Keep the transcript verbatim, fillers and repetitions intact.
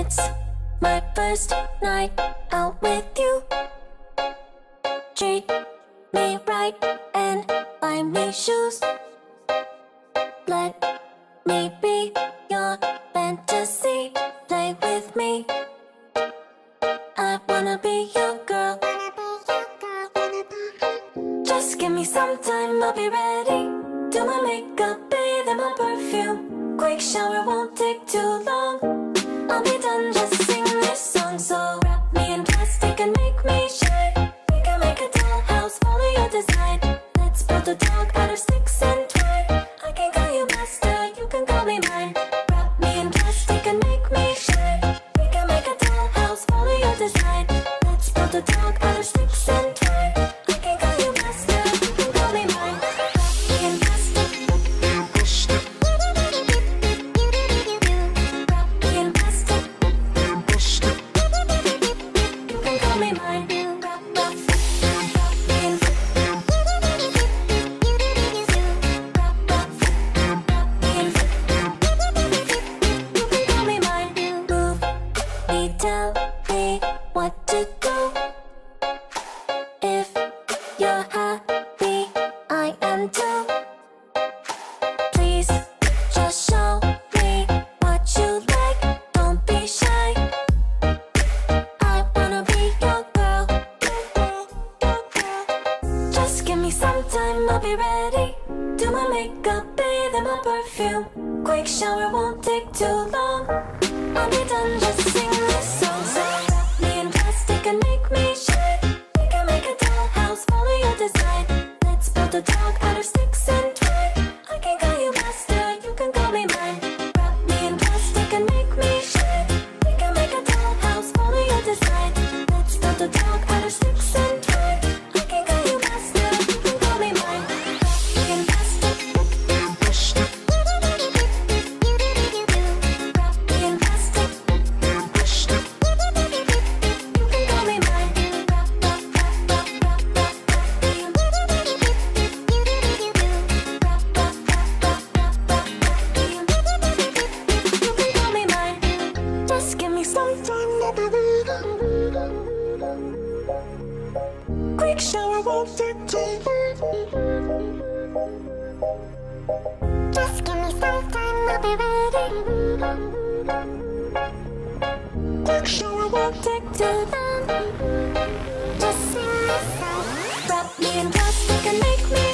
It's my first night out with you. Treat me right and buy me shoes. Let me be your fantasy. Play with me. I wanna be your girl. Just give me some time, I'll be ready. Do my makeup, bathe in my perfume. Quick shower won't take too long. I'll be done, just sing this song. So wrap me in plastic and make me shine. We can make a dollhouse, follow your design. Let's build a dog out of sticks and twine. I can call you master, you can call me mine. Wrap me in plastic and make me shine. We can make a dollhouse, follow your design. Let's build a dog out of sticks and twine. I can call you master, you can call me mine. Wrap me in plastic. Wrap me in plastic. You can call me mine. Wrap, wrap, wrap me in. Wrap, wrap, wrap me in. You can call me mine. Move me, tell me what to do. If you're happy, I am too. Please just show me what you like. Don't be shy. I wanna be your girl. Just give me some time, I'll be ready. Do my makeup, bathe in my perfume. Quick shower won't take too long. I'll be done, just sing this song. So wrap me in plastic and make me shine. We can make a dollhouse, follow your design. Let's build a dog out of sticks and twine. I can call you master, you can call me mine. Wrap me in plastic and make me shine. We can make a dollhouse, follow your design. Let's build a dog out of sticks and twine. I can call you master, you can call me mine. Wrap me in plastic. Wrap me in plastic. You can call me mine. Wrap, wrap, wrap, wrap, wrap, wrap, wrap me in. Wrap, wrap, wrap, wrap, wrap, wrap, wrap me in. You can call me mine. Just give me some time, I'll be waiting. Quick shower won't take too long. Just give me some time, I'll be ready. Quick shower won't take too long. Just sing this song. Wrap me in plastic and make me